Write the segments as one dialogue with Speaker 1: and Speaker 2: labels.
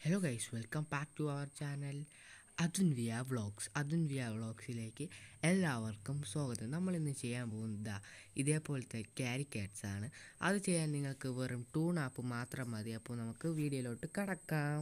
Speaker 1: Hello guys, welcome back to our channel Adunvia Vlogs. Adunvia Vlogsിലേക്ക് എല്ലാവർക്കും സ്വാഗതം. നമ്മൾ ഇന്ന് ചെയ്യാൻ പോകുന്നത് ഇതേപോലത്തെ കാരിക്കേറ്റ്സ് ആണ്. അത് ചെയ്യാൻ നിങ്ങൾക്ക് വെറും ടൂൺ ആപ്പ് മാത്രം മതി. അപ്പോൾ നമുക്ക് വീഡിയോയിലോട്ട് കടക്കാം.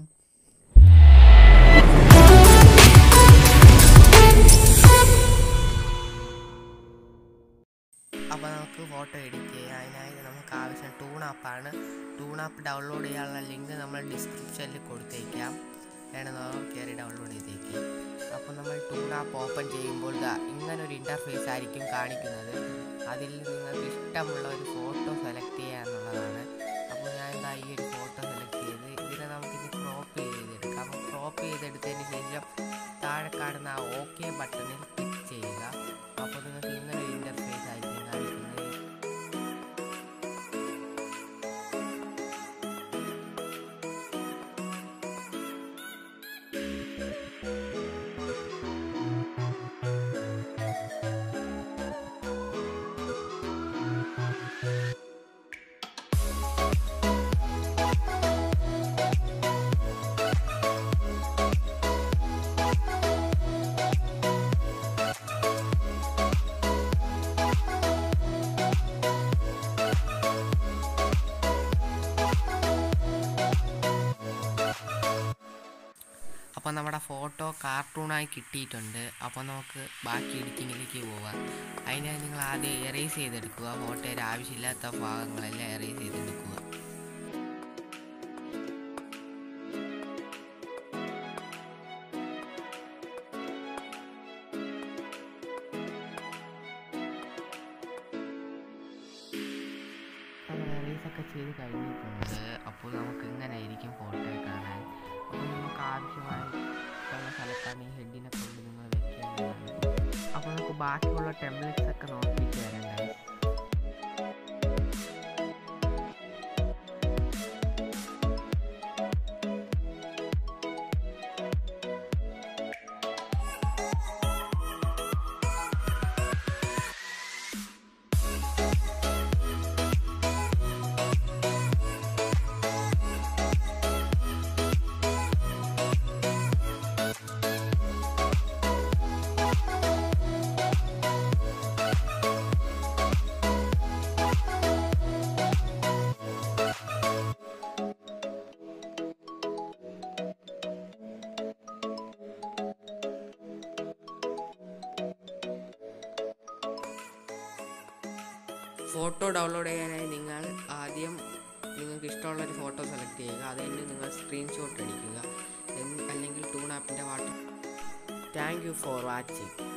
Speaker 1: അപ്പോൾ നമുക്ക് ഫോട്ടോ എഡിറ്റ് ചെയ്യാം. അതിനായി നമുക്ക് ആവശ്യം ടൂൺ ആപ്പാണ്. ടൂൺ ആപ്പ് ഡൗൺലോഡ് ചെയ്യാനുള്ള ലിങ്ക് നമ്മൾ ഡിസ്ക്രിപ്ഷനിൽ കൊടുത്തേക്കാം. വേണമെന്ന് കയറി ഡൗൺലോഡ് ചെയ്തേക്കാം. അപ്പോൾ നമ്മൾ ടൂൺ ആപ്പ് ഓപ്പൺ ചെയ്യുമ്പോൾ ഇങ്ങനൊരു ഇൻ്റർഫേസ് ആയിരിക്കും കാണിക്കുന്നത്. അതിൽ നിങ്ങൾക്ക് ഇഷ്ടമുള്ള ഒരു ഫോട്ടോ സെലക്ട് ചെയ്യുക എന്നുള്ളതാണ്. അപ്പോൾ ഞാൻ ഈ ഒരു ഫോട്ടോ സെലക്ട് ചെയ്ത് ഇതിനെ നമുക്കിത് ക്രോപ്പ് ചെയ്തെടുക്കാം. അപ്പോൾ ക്രോപ്പ് ചെയ്തെടുത്തതിന് ശേഷം താഴെ കാണുന്ന ആ ഓക്കെ ബട്ടണിൽ ക്ലിക്ക് ചെയ്യുക. അപ്പോൾ നിങ്ങൾക്ക് ഇങ്ങനൊരു ഇൻ്റർഫേസ് ആയിരിക്കും കാണിക്കുന്നത്. അപ്പോൾ നമ്മുടെ ഫോട്ടോ കാർട്ടൂണായി കിട്ടിയിട്ടുണ്ട്. അപ്പോൾ നമുക്ക് ബാക്കി എഡിറ്റിങ്ങിലേക്ക് പോവാം. അതിനായി നിങ്ങൾ ആദ്യം എറേസ് ചെയ്തെടുക്കുക. ഫോട്ടോയുടെ ആവശ്യമില്ലാത്ത ഭാഗങ്ങളെല്ലാം എറേസ് ചെയ്തെടുക്കുക. നമ്മൾ എറേസൊക്കെ ചെയ്ത് കഴിഞ്ഞിട്ടുണ്ട്. അപ്പോൾ നമുക്ക് ഇങ്ങനെ ആയിരിക്കും ഫോട്ടോ കാണാൻ. അപ്പോൾ നമുക്ക് ആവശ്യമായിട്ടുള്ള സ്ഥലത്താണ് ഈ ഹെഡിനെ കൊണ്ട് നിങ്ങൾ വെക്കേണ്ടത്. അപ്പോൾ നമുക്ക് ബാക്കിയുള്ള ടെംപ്ലേറ്റ്സ് ഒക്കെ നോക്കിയിട്ട് വരാം ഗൈസ്. ഫോട്ടോ ഡൗൺലോഡ് ചെയ്യാനായി നിങ്ങൾ ആദ്യം നിങ്ങൾക്ക് ഇഷ്ടമുള്ളൊരു ഫോട്ടോ സെലക്ട് ചെയ്യുക. അത് കഴിഞ്ഞ് നിങ്ങൾ സ്ക്രീൻഷോട്ട് അടിക്കുക. അല്ലെങ്കിൽ ടൂൺ ആപ്പിൻ്റെ WhatsApp. Thank you for watching.